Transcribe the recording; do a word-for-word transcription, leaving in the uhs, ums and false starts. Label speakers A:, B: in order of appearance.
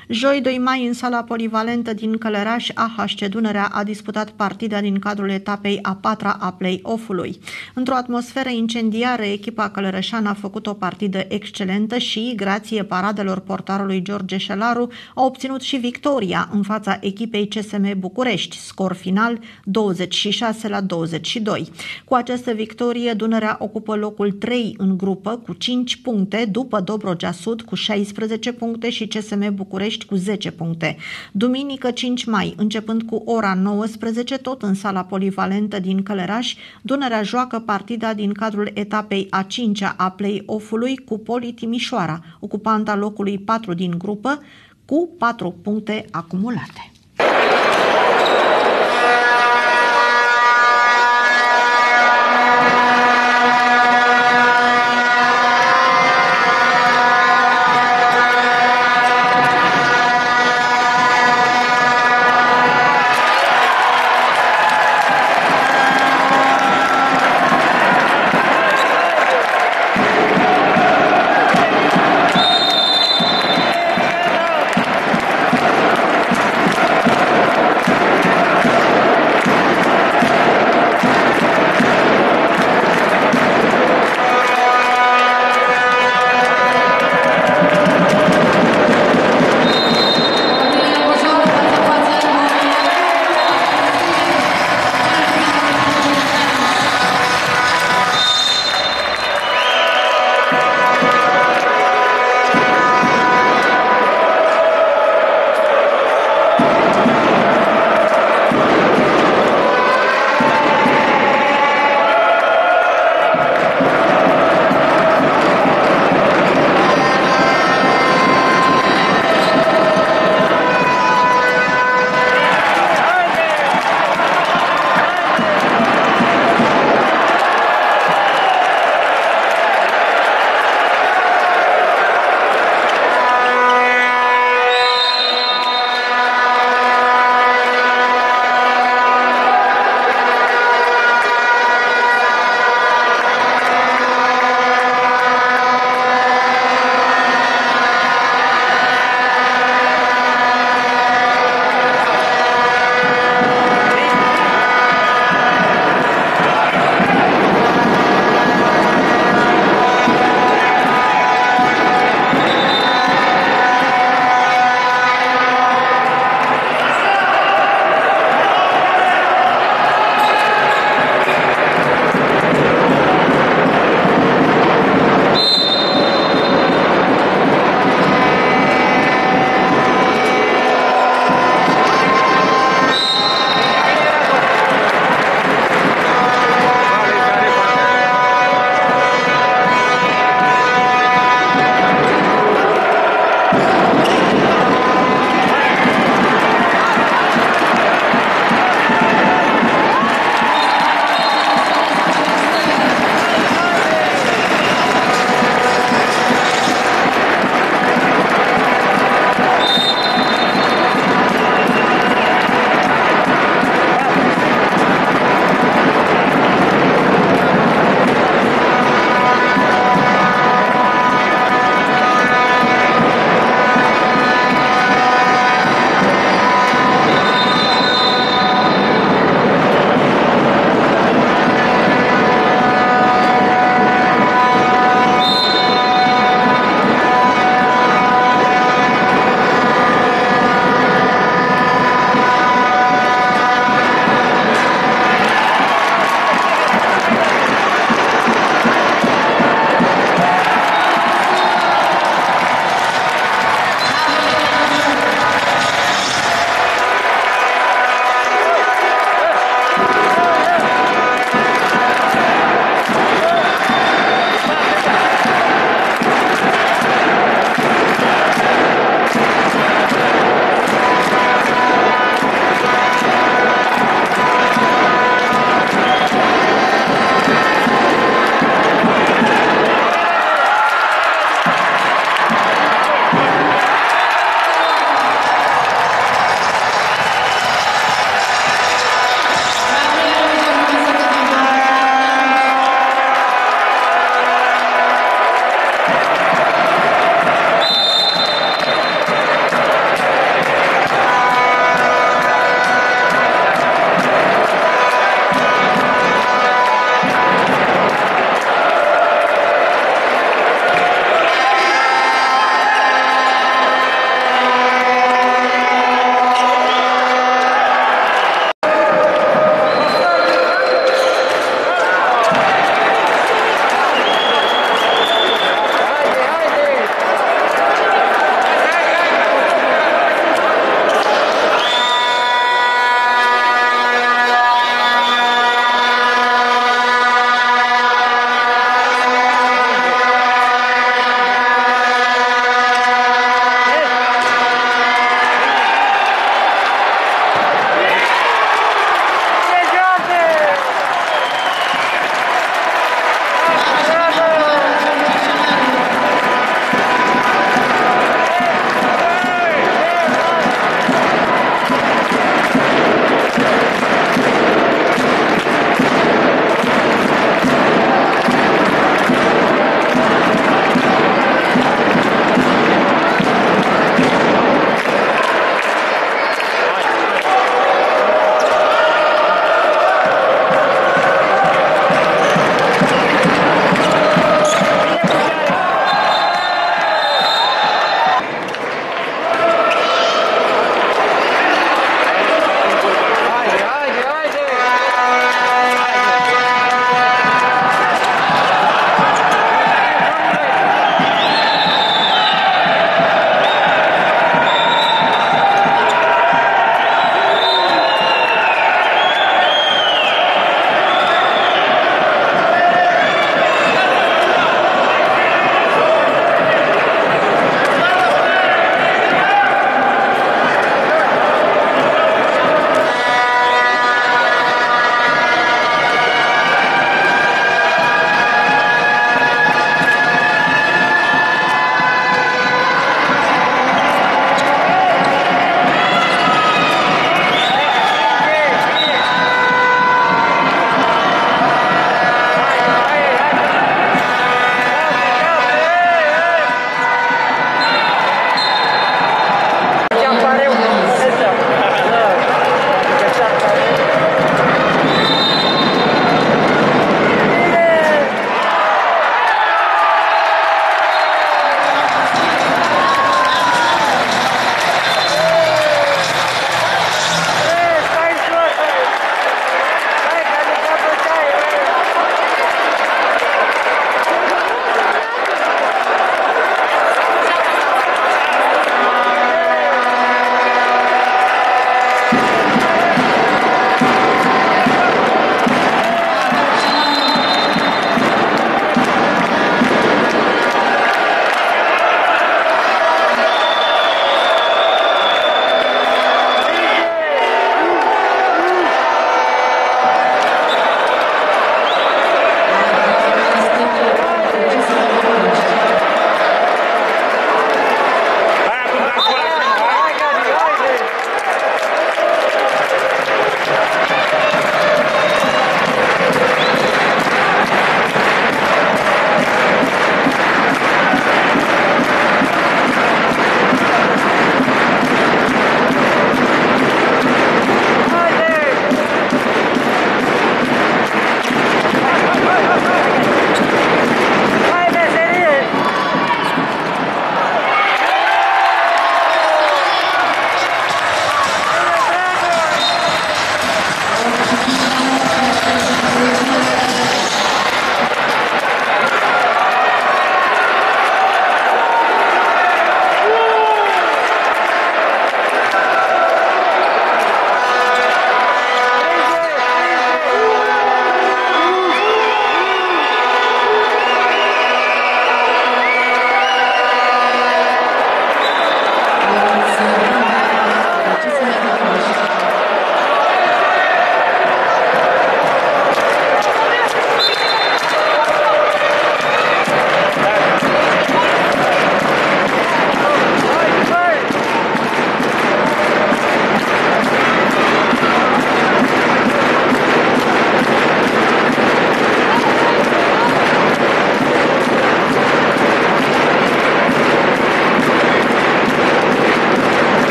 A: Joi, doi mai, în sala polivalentă din Călăraș, A H C Dunărea a disputat partida din cadrul etapei a patra a play-off-ului. Într-o atmosferă incendiară, echipa călărășană a făcut o partidă excelentă și, grație paradelor portarului George Șelaru, a obținut și victoria în fața echipei C S M București, scor final douăzeci și șase la douăzeci și doi. Cu această victorie, Dunărea ocupă locul trei în grupă cu cinci puncte, după Dobrogea Sud cu șaisprezece puncte și C S M București cu zece puncte. Duminică cinci mai, începând cu ora nouăsprezece, tot în sala polivalentă din Călăraș, Dunărea joacă partida din cadrul etapei a cincea a play-off-ului cu Poli Timișoara, ocupanta locului patru din grupă, cu patru puncte acumulate.